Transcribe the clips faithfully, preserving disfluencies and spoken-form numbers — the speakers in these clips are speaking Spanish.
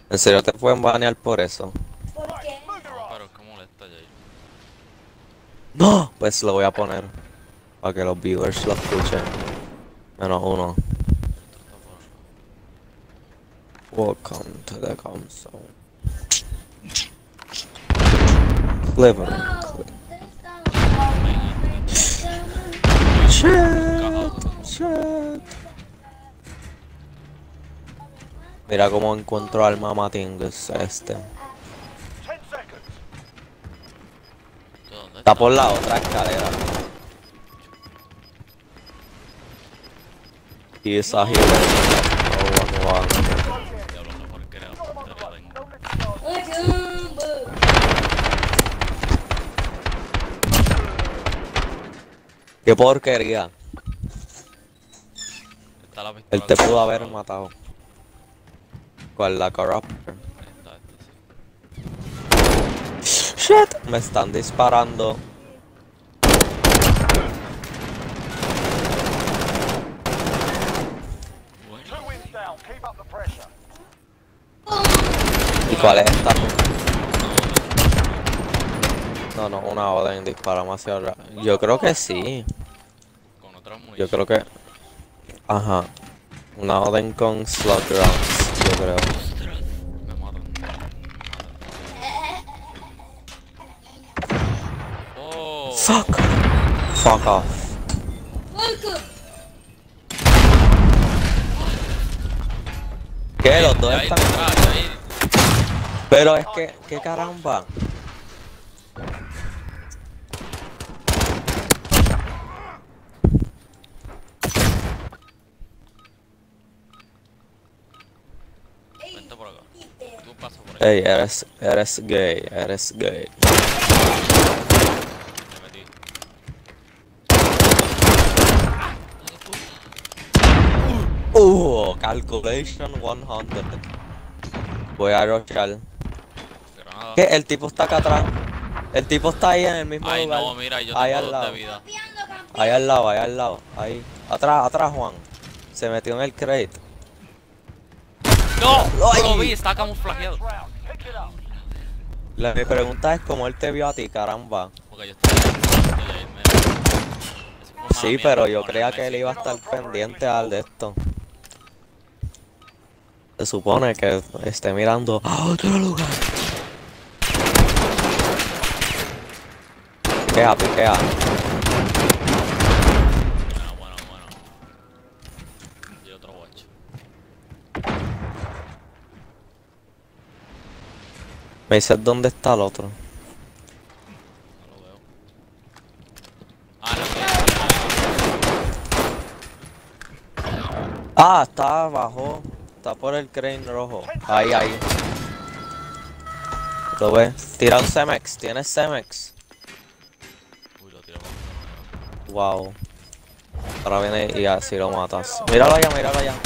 ¿En serio te pueden banear por eso? ¿Por qué? No, pero es que molesta, Jay. ¡No! Pues lo voy a poner. Para que los viewers lo escuchen. Menos uno. Esto está por acá. Welcome to the console. Clever. Shit, shit. Mira cómo encuentro al mamatingus este. Ten seconds. ¿De dónde Está por la otra escalera. Y esa gira. Oh, one, one. Diablo, no porquería la puntería tengo. ¡Ay, caramba! Qué porquería. Está la pistola. Él te que- pudo haber matado. ¿Cuál? La corruptor. Esta, esta, sí. Shit. Me están disparando. Bueno, Two wins down. Keep up the pressure. ¿Y cuál es esta? No, no, una orden, disparamos hacia atrás. Yo creo que sí. con otras municiones. Yo creo que... Ajá. Una orden con slug rounds, yo creo. Ostras, me matan. Me matan. Oh. Fuck. Fuck off. ¡Marco! ¿Qué? Los dos Ya ahí están... detrás, ya ahí. Pero es que... ¿Qué caramba? Vente por acá. Tú pasas por ahí. Ey, eres... Eres gay, eres gay. Me metí. Uh, calculation cien. Voy a rochar. Granada. ¿Qué? El tipo está acá atrás. El tipo está ahí en el mismo Ay, lugar. no, mira, yo Ahí tengo al dos lado. de vida. Campeando, campeando. Ahí al lado, ahí al lado. Ahí. Atrás, atrás, Juan. Se metió en el crate. ¡No! No Ay. lo vi, está camuflajeado. Round. Pick it up. La, mi pregunta es cómo él te vio a ti, caramba. Porque yo estoy ahí, me- Eso fue mala Sí, mía pero por yo creía que él ponerme iba a estar pendiente al de esto. Se supone que esté mirando a otro lugar. Piquea, piquea. así. Bueno, bueno, bueno. Y otro watch. Me dices dónde está el otro. No lo veo. Ah, no, Ah, está abajo. Está por el crane rojo. Ahí, ahí. ¿Lo ves? Tira un Cemex. ¿Tienes Cemex? que... Uy, lo tiré para Wow. Ahora viene y así lo matas. Míralo allá, míralo allá.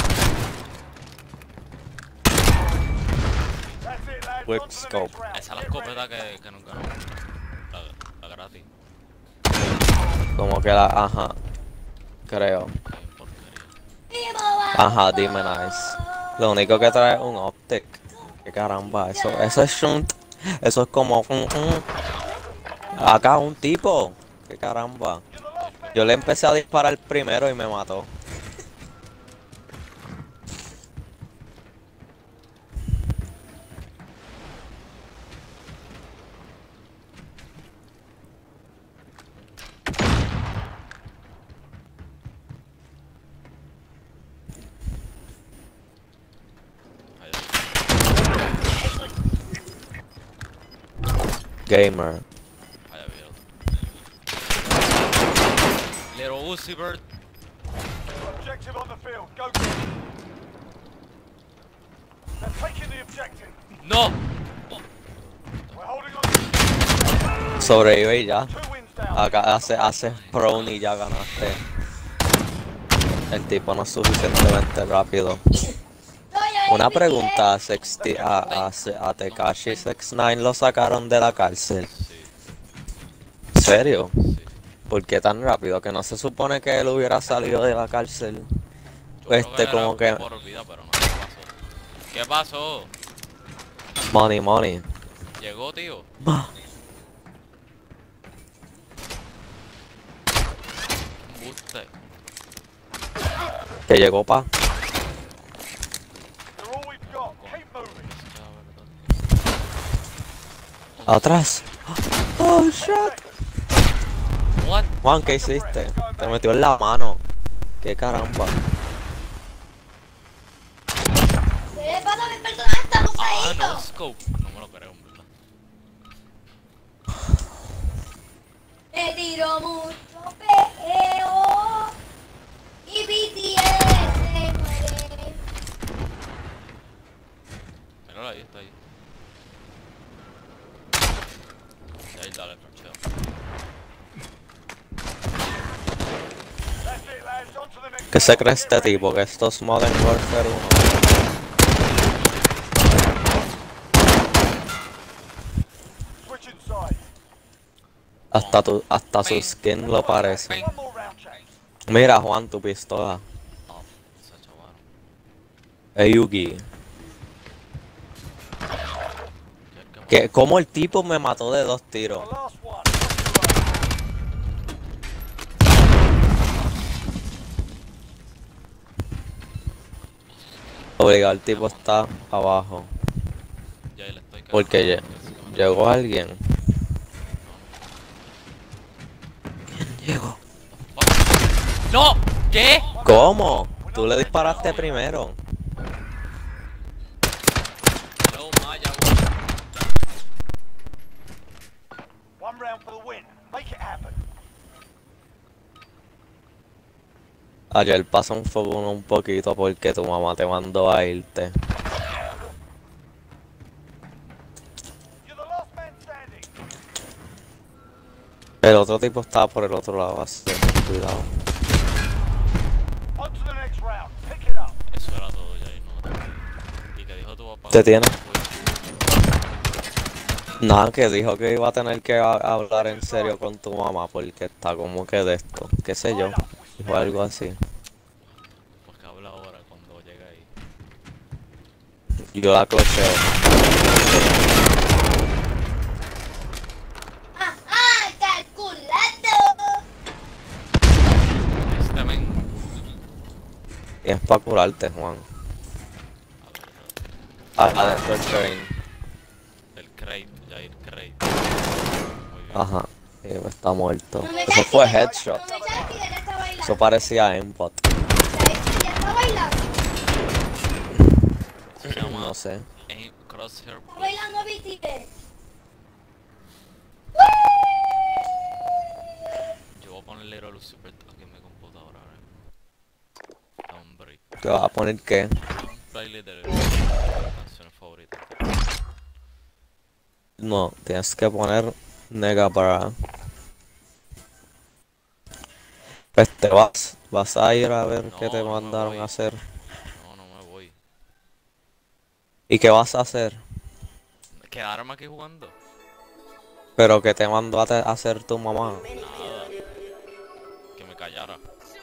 That's it, lads. Quick On to the scope. next round. Esa es la Get escopeta ready. que, que nunca no. La, la gratis. Como que la... Ajá. Creo. Qué porquería. Ajá, dime nice. Lo único que trae es un optic. Que caramba, eso, eso es shunt. Eso es como un, un- acá un tipo. Que caramba. Yo le empecé a disparar primero y me mató. Ahí, Gamer. ahí había otro. Little Uzi Bird. Objective on the field. Go get it. They're taking the objective. ¡No! We're holding on. Sobrevive y ya. Two wins down. Acá hace, hace prone y ya ganaste. El tipo no es suficientemente rápido. Una pregunta, a, Sexti- a, a, a Tekashi sesenta y nueve lo sacaron de la cárcel. Sí, ¿En serio? sí. ¿Por qué tan rápido? Que no se supone que él hubiera salido de la cárcel. Yo creo Este, era como que... por vida, pero no, ¿qué pasó? ¿Qué pasó? Money, money. Llegó, tío. Ma. Un buste. Que llegó pa. They're all we've got. Keep moving. Atrás. Oh, shit. What? Juan, ¿qué hiciste? Te metió en la mano. Qué caramba. ¿Qué le pasa a mi personaje? ¡Está Ah, no, poseído! scope. No me lo creo, en verdad. Me tiro mucho peo. Y B T S se muere. Míralo ahí, está ahí. Y ahí, dale, trancheo. That's it, lads. On to the next ¿Qué se round. cree este tipo? Que esto es Modern Warfare uno. Switching sides. Hasta tu, hasta su skin lo parece. One more round, chaps. Mira, Juan, tu pistola. Ah, esa chaval. Es Yugi. Que como el tipo me mató de dos tiros. The last one. Obligado, el tipo está abajo. Ya ahí le estoy cagando. Porque lle- llegó alguien. ¿Quién llegó? ¡No! ¿Qué? ¿Cómo? Tú le disparaste primero. No, Maya, güey. One round for the win. Make it happen. Ayer pasó un fuego un poquito porque tu mamá te mandó a irte. You're the last man standing. El otro tipo estaba por el otro lado, así que ten cuidado. On to the next round. Pick it up. Eso era todo ya, y no. ¿Y qué dijo tu papá? Te tiene. Nada, que dijo que iba a tener que a- hablar en serio con tu mamá porque está como que de esto, qué sé yo, dijo algo así. Pues que habla ahora cuando llegue ahí. Yo la clocheo. ¡Ajá! ¡Calculando! Este men. Y es para curarte, Juan. Adentro del train. El crate, Jair, crate. Muy bien. Ajá. Y está muerto. No me Eso eches fue que- headshot. No me eches que él está bailando. Eso parecía aimbot. ¿Sabes? Ya está bailando. Se llama No sé. Aim Crosshair Está Plus. bailando B T S. Yo voy a ponerle Little Super aquí en mi computadora. ¿Vale? Hombre. ¿Te vas a poner qué? Un playlist de canciones favoritas. No, tienes que poner nega para. Pues te vas, vas a ir a ver qué te No, no me mandaron voy. a hacer. No, no me voy. ¿Y qué vas a hacer? ¿Quedarme aquí jugando? Pero que te mandó a te- a hacer tu mamá. Nada. Que me callara.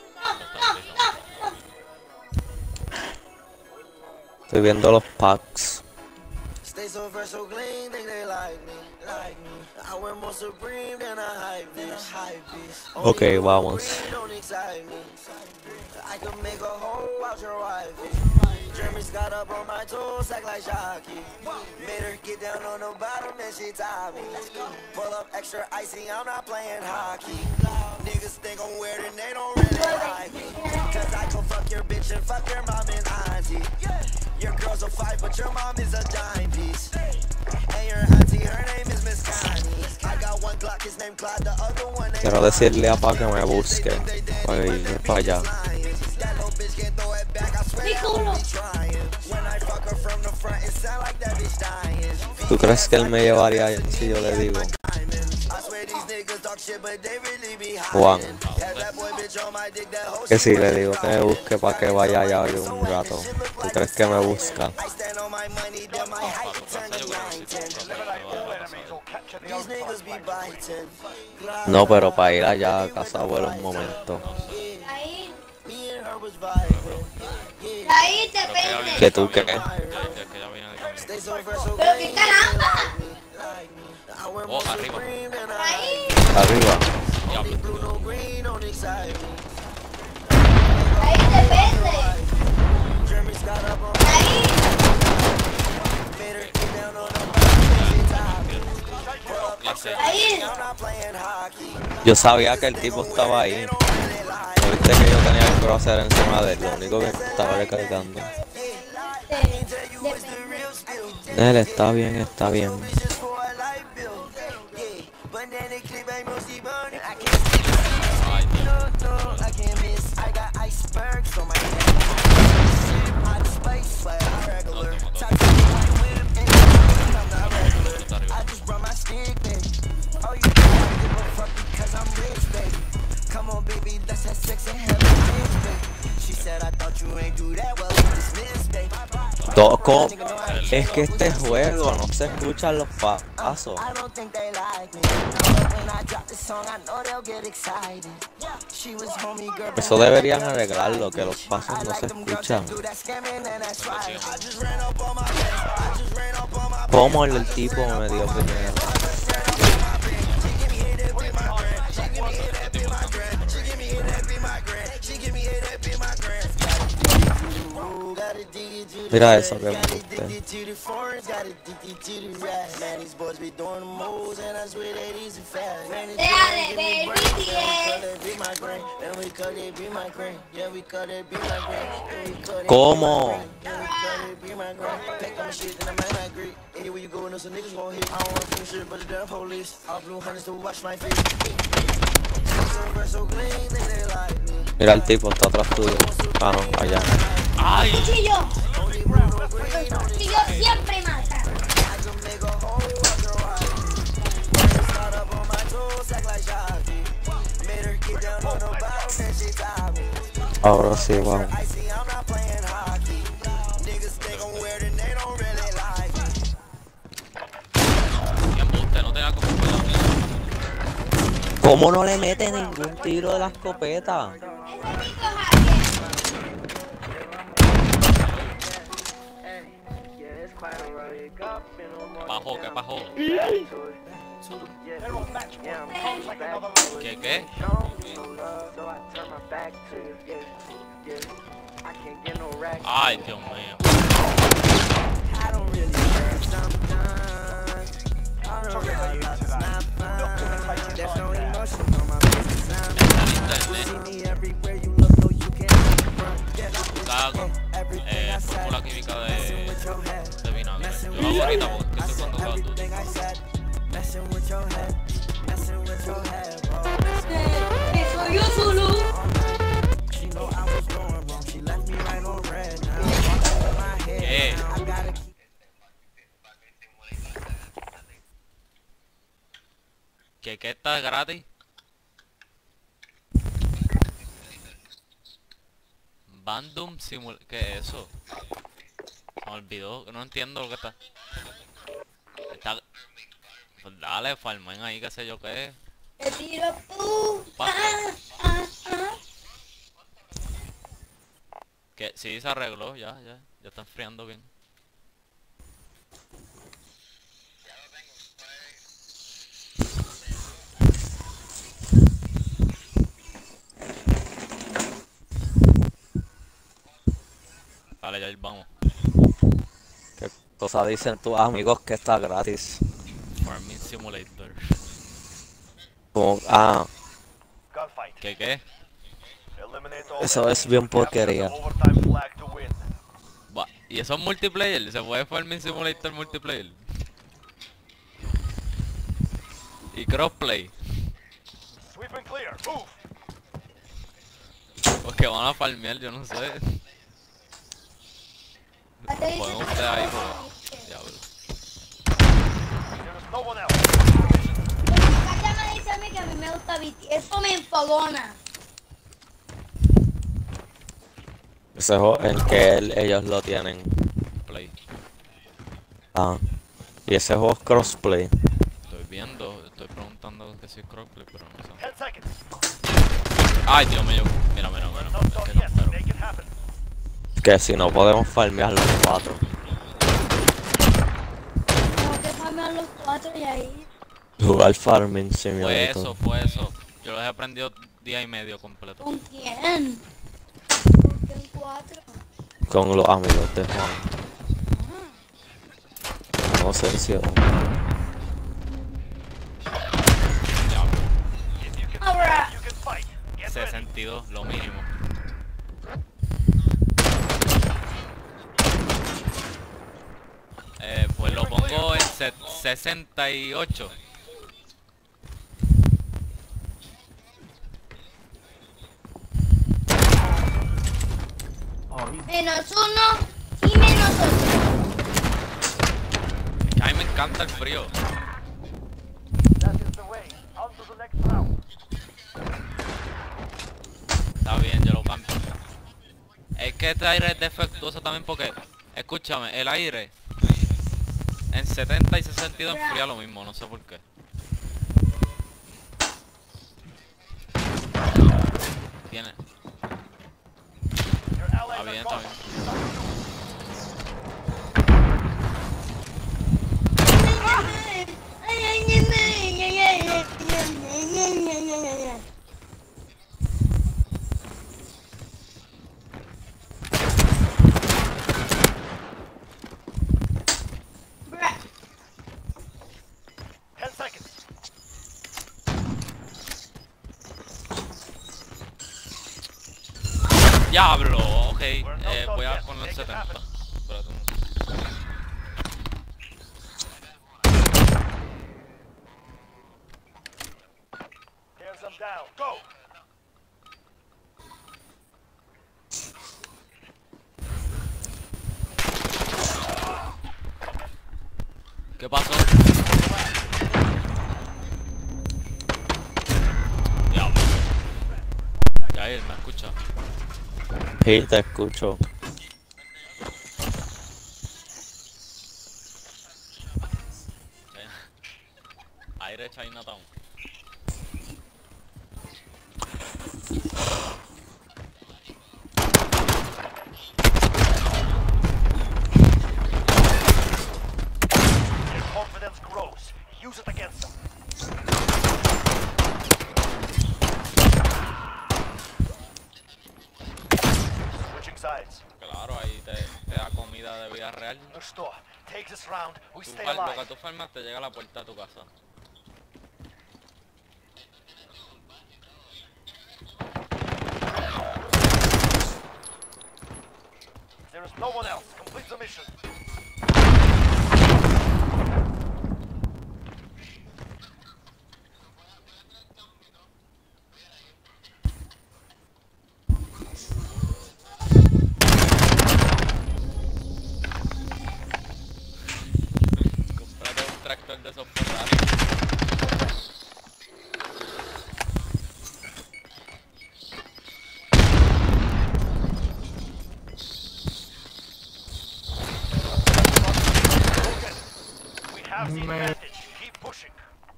Estoy viendo los packs. Stay so fresh, so clean, think they like me, like me. I wear more Supreme than a hype beast, hype beast. Ok, vamos. Don't excite me. I can make a hole out your wifey. Jeremy's got up on my toes, act like Shocky. Made her get down on the bottom, then she tied me. Pull up extra icy, I'm not playing hockey. Niggas think I'm weird and they don't really like me. Cause I can fuck your bitch and fuck your mom and auntie. Your girl's a five, but your mom is a dime piece. And your auntie, her name is Miss Connie. I got one Glock, his name Clyde, the other one ain't Quiero decirle a Pa que me busque para ir para allá. that little bitch can't throw it back, I swear Mi I culo. won't be trying. When I fuck her from the front, it sound like that bitch dying. ¿Tú crees que él me llevaría allá si yo le digo? I swear these niggas talk shit, but they really be Juan, hiding. Had that boy bitch on my dick, that hoe que shit si le was digo que me busque para que vaya allá hoy un rato. ¿Tú crees que me busca? I stand on my money, then my height turn to nine ten. Eliminate all enemies or capture the These overtime niggas be flag. biting. No, pero para ir allá a casa abuelo un momento. Ahí. Me and her was vibing. Ahí Creo que ya depende. viene ¿Que de tú qué? camino. Ya- ya que ya viene de camino. Stay so fresh, so Pero clean, arriba. Ahí, Arriba. Diablo. ahí depende. Ahí, Ya sé. ahí. Yo sabía que el tipo estaba ahí. ¿No viste que yo tenía el crosser encima de él? Lo único que estaba recargando. Él está bien, está bien. Ay, Come on, baby, let's have sex and have a kiss, babe. She said, I thought you ain't do that well with this miss, babe. Toco. Es que este juego no se escuchan los pasos. I don't think they like me. But when I drop this song, I know they'll get excited. She was homie girl. Eso deberían arreglarlo, que los pasos no se escuchan. Do that scamming and that's right. Como el tipo me dio primero. Mira eso que me gusta. Deja de ver B T S. ¿Cómo? Mira el tipo, está atrás tuyo. Ah, no, allá. ay. Cuchillo. Cuchillo siempre mata. Ahora sí, vamos. Que embuste, no tenga como cuidado. ¿Cómo no le mete ningún tiro de la escopeta? Ese tipo es alguien. Bajó, ¿qué bajó? ¿Qué, qué? Ay, Dios mío. Busca eh, fórmula química de, de vinagre. Yo lo hago ahorita porque estoy jugando Call of Duty. Soy yo solo. ¿Qué? ¿Qué, qué está gratis? Bandom Simul... ¿Qué es eso? Se me olvidó, no entiendo lo que está... Está... Pues dale, farmen ahí, qué sé yo qué es. Te tiro tú. Pa- Ah, ah, ah. Que sí, se arregló, ya, ya, ya está enfriando bien. Dale, ya vamos. ¿Qué cosa dicen tus amigos que está gratis? Farming Simulator. Como, ah, Gunfight. ¿Qué qué? Eliminate all eso enemies. es bien Capture porquería. the overtime flag to win. Va, ¿y eso es multiplayer? ¿Se puede Farming Simulator multiplayer? Y crossplay. Sweep and clear. Move. Porque van a farmear, yo no sé. Te dice- Podemos ustedes ahí, pues. Diablo. There is no one else. Ella me dice a mí que a mí me gusta B T S. Eso me enfogona. Ese juego en que él- ellos lo tienen. Play. Ah, y ese juego es crossplay. Estoy viendo, estoy preguntando que si es crossplay, pero no sé. Ten seconds. Ay, Dios mío. Mira, mira, mira. Not Es done que no, yet. pero... Make it happen. Que si no podemos farmear los cuatro. Tengo que farmear los cuatro y ahí. Jugar Farming Fue Simulator. eso, fue eso. Yo lo he aprendido día y medio completo. ¿Con quién? ¿Con quién cuatro? Con los amigos de Juan. No sé si es If you can Ahora. fight, you can fight. Get ready. sesenta y dos, lo mínimo. Eh, pues lo pongo en se- sesenta y ocho. Menos uno y menos ocho. A mí me encanta el frío. That is the way. On to the next round. Está bien, yo lo cambio. Es que este aire es defectuoso también porque, escúchame, el aire en setenta y sesenta y dos enfría lo mismo, no sé por qué. Tiene. Your Está allies bien, are está gone. bien. Bruh. Ten seconds. Diablo, ok, eh, voy a poner setenta. Espérate un- Tears them down. Go. ¿Qué pasó? Diablo. Jair, ¿me escucha? Sí, te escucho. Aire Chinatown. Their confidence grows. Use it against them. Switching sides. Claro, ahí te, te da comida de vida real. Understood. Take this round. We Tú stay fal- lo que alive. tú farmas te llega a la puerta de tu casa. There is no one else. Complete the mission. Comprate un tractor de esos Ferrari. We have the advantage. Keep pushing.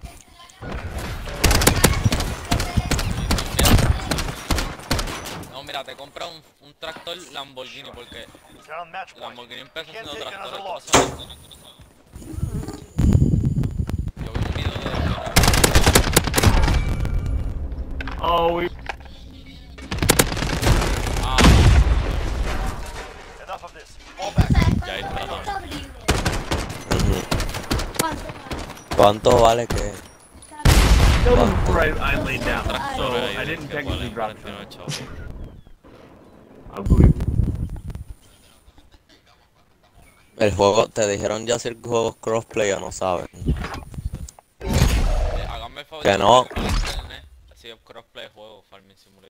No, mira, te compra un, un tractor Lamborghini porque They're on match point. Lamborghini empieza Can't haciendo take another tractores. loss. ¿Qué pasa? Yo vi un video de... Oh, we Ah, Enough of this. Fall back. Ya ahí está todo. Ujú. ¿Cuánto? ¿Cuánto vale que? killed him before I, I laid down, so Tractores ahí I didn't que technically valen drop cuarenta y nueve them. chavos. I believe. El juego, te dijeron ya si el juego es crossplay o no saben. Eh, háganme el favor Que de no. buscar por internet, así es crossplay de juego, Farming Simulator.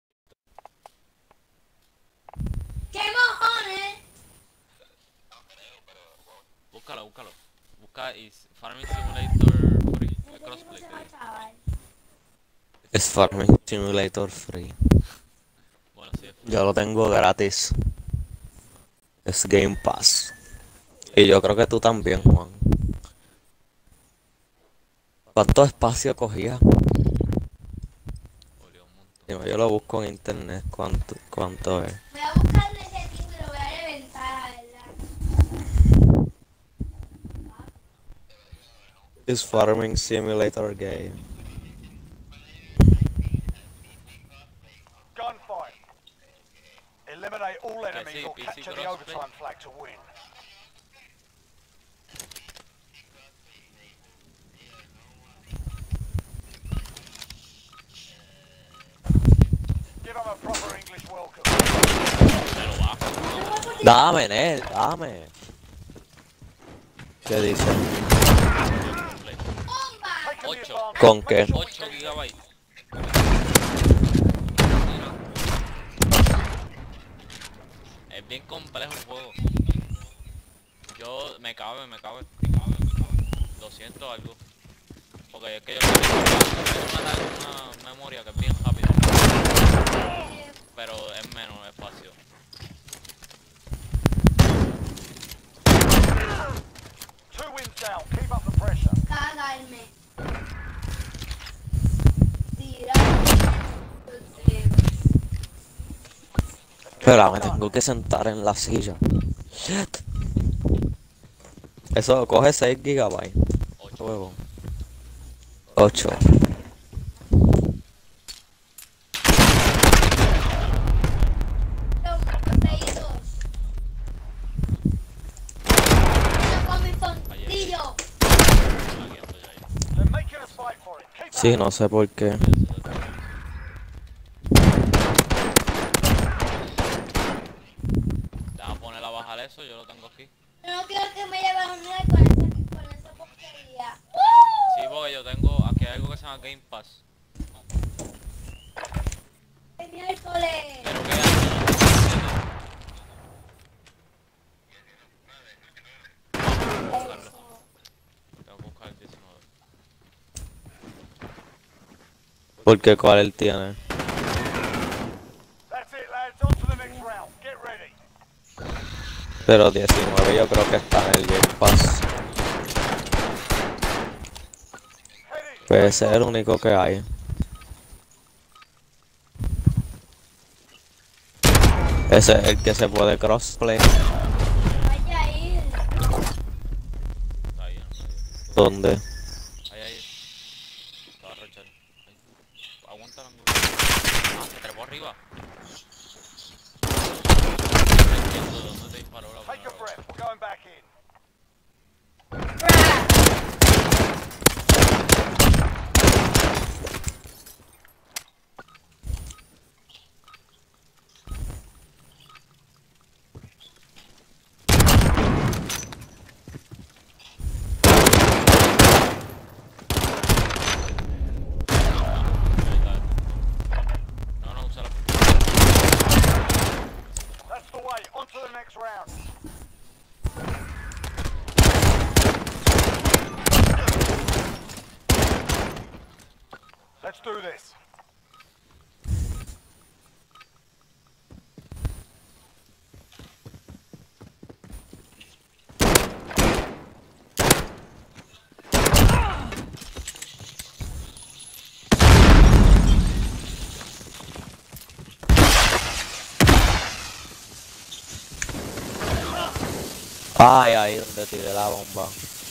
¿Qué mojones? Búscalo, búscalo. Busca is Farming Simulator free, el crossplay. que dice. Es Farming Simulator free. Bueno, sí, es free. Yo lo tengo gratis. Es Game Pass. Y yo creo que tú también, Juan. ¿Cuánto espacio cogía? Olió un montón. Si no, yo lo busco en internet. ¿Cuánto, cuánto es? Voy a buscarle ese tipo y lo voy a reventar, la verdad. is farming simulator game. Gunfight. Eliminate all enemies sí, or P C capture the crossplay. overtime flag to win. Give them a proper English welcome. Me lo bajo. Dame, Ned, dame. ¿Qué dice? ¡Bomba! Taking the Ocho. advantage. ¿Con Make qué? sure we ocho keep it. gigabytes. Es bien complejo el juego. Yo me cabe, me cabe. doscientos algo. Porque es que yo tengo una, una memoria que es bien rápida. Pero es menos espacio. Two wins down. Keep up the pressure. Cagarme. Tirar. Pero me tengo que sentar en la silla. Shit. Eso coge seis gigabytes. ocho. Huevo. ocho. Con mi fondillo. They're making us fight for it. Keep Sí, no sé por qué. Te vas a poner a bajar eso, yo lo tengo aquí. Yo no quiero que me lleven un día con esa, con esa porquería. Sí, porque yo tengo, aquí hay algo que se llama Game Pass. ¡El miércoles! Pero que hay. Tengo que buscar el diecinueve. Porque cuál él tiene. That's it, lads. On to the next round. Get ready. Pero diecinueve yo creo que está en el Game Pass. Heading. Pues ese es el único que hay. Ese es el que se puede crossplay. Vaya a ir. Está ahí en el medio. ¿Dónde? Ahí, ahí. Te va a arrochar. Ahí. Aguanta la ángulo. Ah, se trepó arriba. No entiendo de dónde te disparó la Take a primera vez. breath. We're going back in. No, no, usa la... That's the way. On to the next round. Let's do this. Ay, ahí donde tiré la bomba.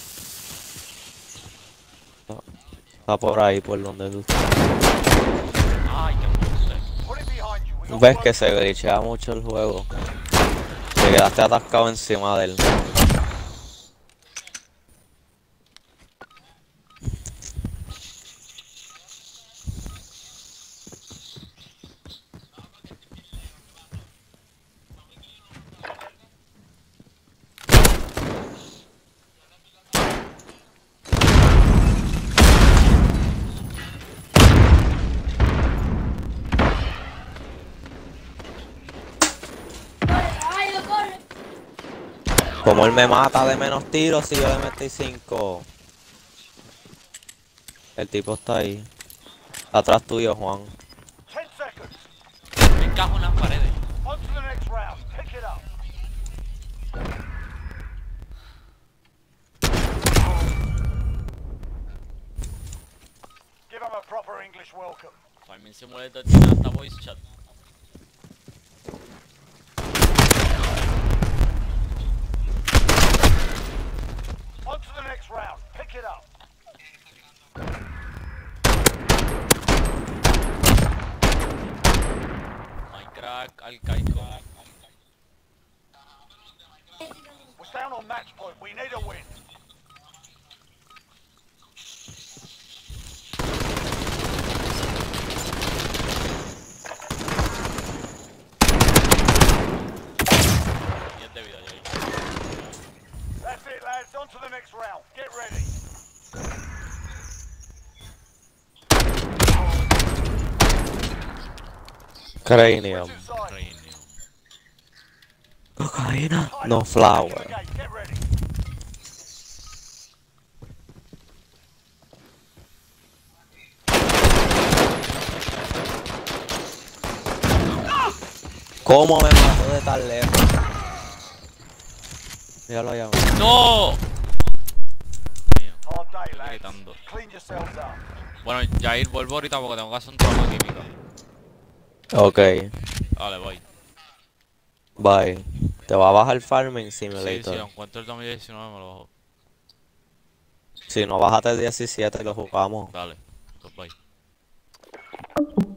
Está por ahí, por donde tú. Ay, qué monstruo. Put it behind you. We got Ves work que to se do. glitchea mucho el juego. Te quedaste atascado encima de él. Corre, caballo, corre. Como él me mata de menos tiros si yo le metí cinco. El tipo está ahí. Atrás tuyo, Juan. Ten seconds. Me encajo en las paredes. On to the next round. Pick it up. Give them a proper English welcome. Farming Simulator tiene hasta voice chat. On to the next round. Pick it up. arcaico. We're down on match point. We need a win. diez de vida, Jay. That's it, lads. On to the next round. Get ready. Cranium. Switch inside. Cranium. Cocaína. No flower. Okay, get ready. ¿Cómo me mató de tan lejos? Míralo allá. ¡No! Mío, Hard day, estoy lads. gritando. Clean yourselves up. Bueno, Jair, vuelvo ahorita porque tengo que hacer un trabajo de química. Ok, Vale, voy. bye. Te va a bajar Farming Sí, Simulator. si encuentro el dos mil diecinueve me lo bajo. Si no, bájate el diecisiete y lo jugamos. Dale, pues bye.